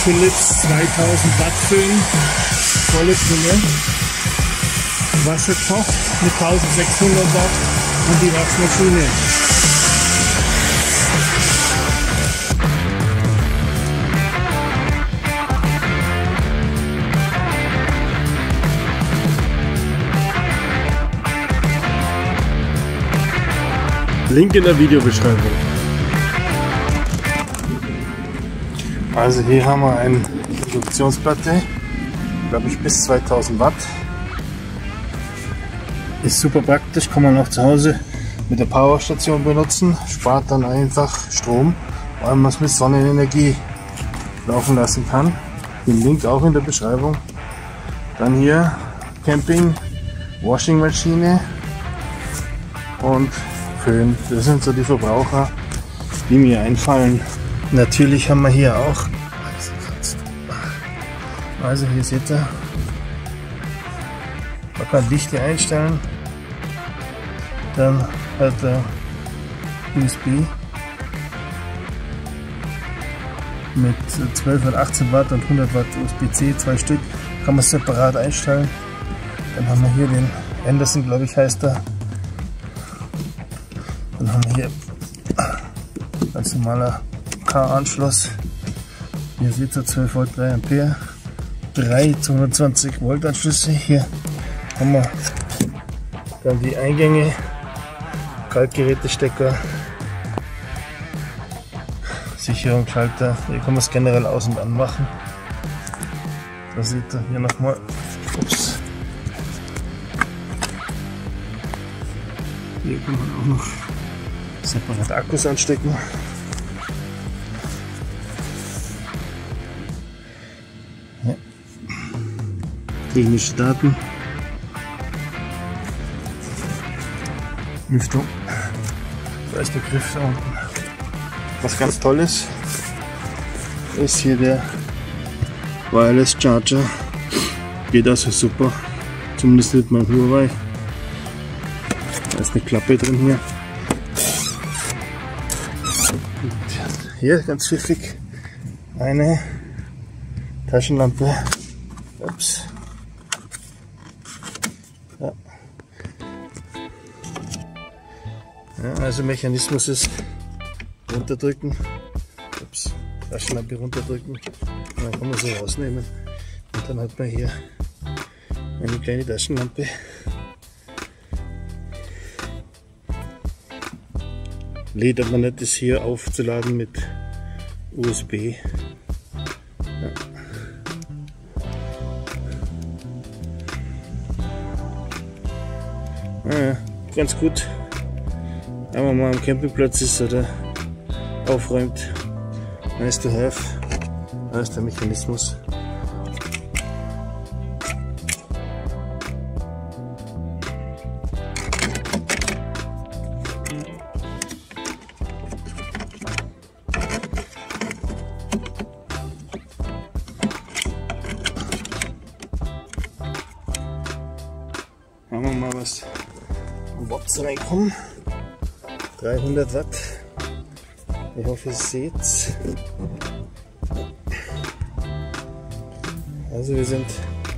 Philips 2000 Watt Föhn, volle Pulle. Wasser kocht mit 1600 Watt und die Waschmaschine. Link in der Videobeschreibung. Also hier haben wir eine Induktionsplatte, glaube ich bis 2000 Watt. Ist super praktisch, kann man auch zu Hause mit der Powerstation benutzen, spart dann einfach Strom, weil man es mit Sonnenenergie laufen lassen kann. Den Link auch in der Beschreibung. Dann hier Camping, Washingmaschine und Föhn. Das sind so die Verbraucher, die mir einfallen. Natürlich haben wir hier auch, also hier seht ihr, man kann Dichte einstellen, dann hat er USB mit 12 und 18 Watt und 100 Watt USB-C, 2 Stück, kann man separat einstellen. Dann haben wir hier den Anderson, glaube ich heißt er. Dann haben wir hier ganz normaler K-Anschluss. Hier seht ihr 12 Volt, 3 Ampere, 3 220 Volt Anschlüsse. Hier haben wir dann die Eingänge, Kaltgerätestecker, Sicherung, Schalter. Hier kann man es generell aus- und anmachen. Da seht ihr hier nochmal. Ups. Hier kann man auch noch separat Akkus anstecken. Ja. Technische Daten. Lüftung. Da ist der Griff da unten. Was ganz toll ist hier der Wireless Charger. Geht also super. Zumindest mit meinem Huawei. Da ist eine Klappe drin hier. Und hier ganz pfiffig eine Taschenlampe. Ups. Ja. Ja, also Mechanismus ist runterdrücken. Ups. Taschenlampe runterdrücken. Und dann kann man sie rausnehmen. Und dann hat man hier eine kleine Taschenlampe. Lädt aber nicht, das hier aufzuladen mit USB. Ja. Ja, ganz gut, wenn man mal am Campingplatz ist oder aufräumt. Nice to have. Da ist der Mechanismus. Machen wir mal was Watts reinkommen. 300 Watt. Ich hoffe, ihr seht's. Also wir sind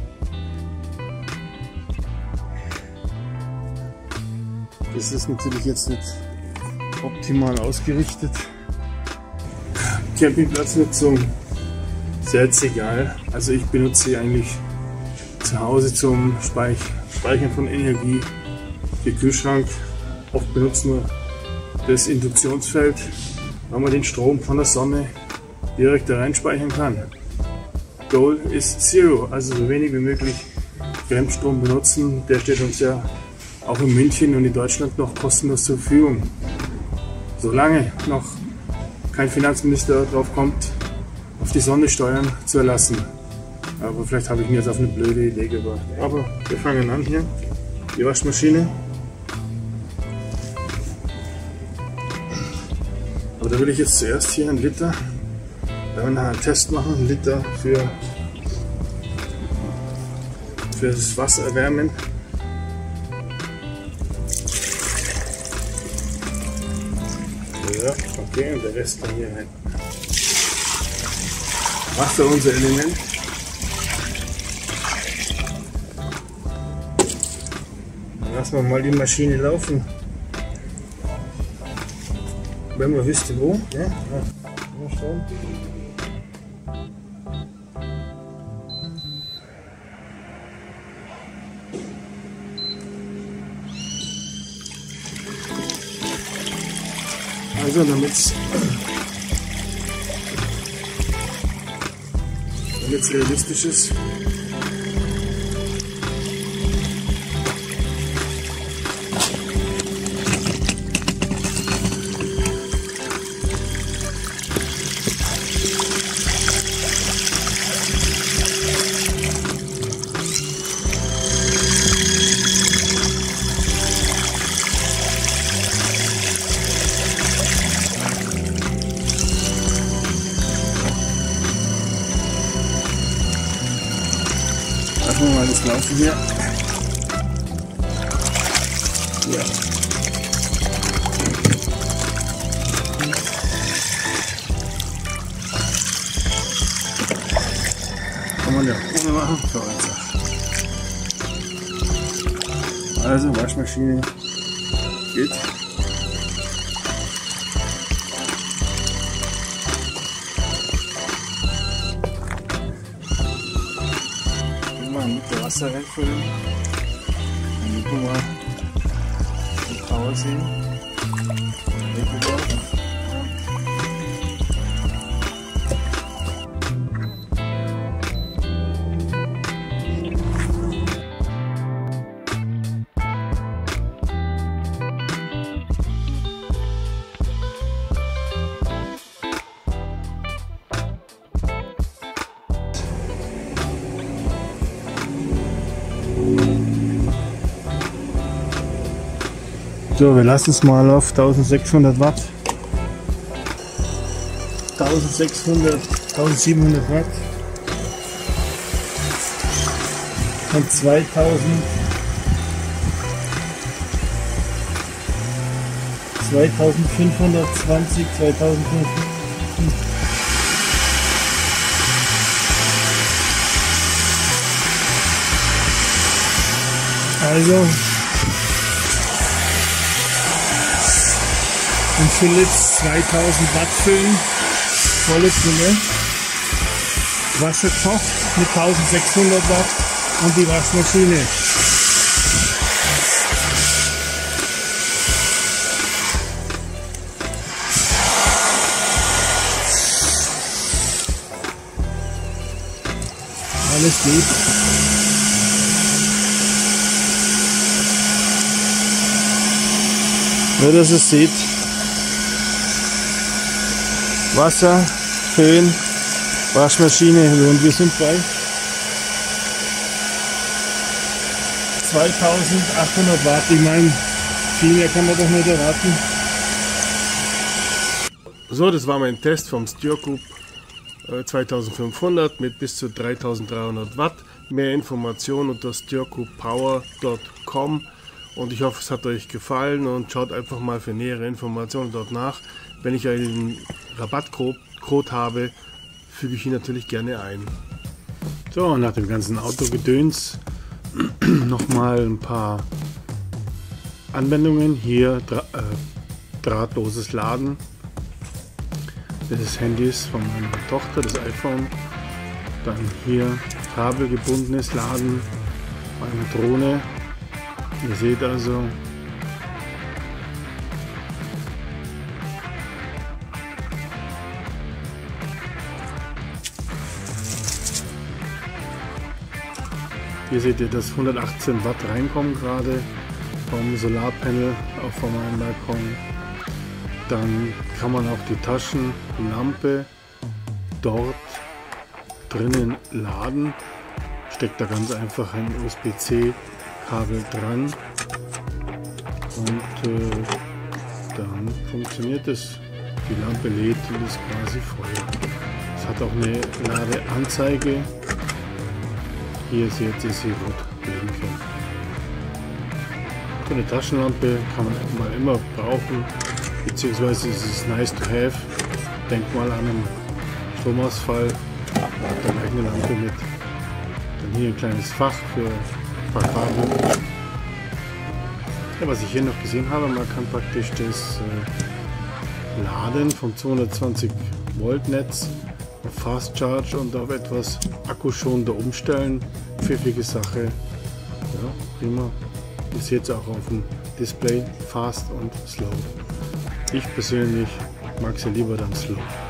das ist natürlich jetzt nicht optimal ausgerichtet. Campingplatznutzung ist jetzt egal. Also ich benutze sie eigentlich zu Hause zum Speichern von Energie, für Kühlschrank. Oft benutzen wir das Induktionsfeld, weil man den Strom von der Sonne direkt da rein speichern kann. Goal ist Zero, also so wenig wie möglich Fremdstrom benutzen. Der steht uns ja auch in München und in Deutschland noch kostenlos zur Verfügung. Solange noch kein Finanzminister drauf kommt, auf die Sonne Steuern zu erlassen. Aber vielleicht habe ich mir jetzt auf eine blöde Idee gebracht. Aber wir fangen an hier. Die Waschmaschine. Aber da will ich jetzt zuerst hier einen Liter, da werden wir nachher einen Test machen, einen Liter für das Wasser erwärmen. Ja, okay, und der Rest dann hier rein. Wasser unser Element. Dann lassen wir mal die Maschine laufen. Wenn wir wüssten wo. Ja? Mal schauen. Also damit es realistisch ist. Lassen wir mal das laufen hier. Ja. Kann man ja ohne machen. So einfach. Also Waschmaschine geht. Mit der Wasser reinfüllen, damit wir mal die Power sehen. So, wir lassen es mal auf 1600 Watt. 1600, 1700 Watt. Und 2520, 2500. Also ein Philips 2000 Watt füllen, volle Pulle. Wasser kocht mit 1600 Watt und die Waschmaschine. Alles geht. Nur dass es sieht. Wasser, Föhn, Waschmaschine und wir sind bei 2800 Watt. Ich meine, viel mehr kann man doch nicht erwarten. So, das war mein Test vom SteerCube 2500 mit bis zu 3300 Watt. Mehr Informationen unter steercubepower.com und ich hoffe, es hat euch gefallen und schaut einfach mal für nähere Informationen dort nach. Wenn ich einen Rabattcode habe, füge ich ihn natürlich gerne ein. So, nach dem ganzen Autogedöns nochmal ein paar Anwendungen. Hier drahtloses Laden des Handys von meiner Tochter, das iPhone. Dann hier kabelgebundenes Laden einer Drohne. Ihr seht also, hier seht ihr, dass 118 Watt reinkommen gerade vom Solarpanel auch von meinem Balkon. Dann kann man auch die Taschenlampe dort drinnen laden. Steckt da ganz einfach ein USB-C Kabel dran und dann funktioniert es. Die Lampe lädt und ist quasi voll. Es hat auch eine Ladeanzeige. Hier seht ihr sie rot blinken. So eine Taschenlampe kann man mal immer brauchen, beziehungsweise es ist nice to have. Denkt mal an einen Stromausfall. Hat eine eigene Lampe mit. Dann hier ein kleines Fach für ein paar Kabel. Ja, was ich hier noch gesehen habe, man kann praktisch das Laden vom 220 Volt Netz auf Fast Charge und auf etwas akkuschonender umstellen. Pfiffige Sache. Ja, prima. Ihr seht es auch auf dem Display, Fast und Slow. Ich persönlich mag es ja lieber dann Slow.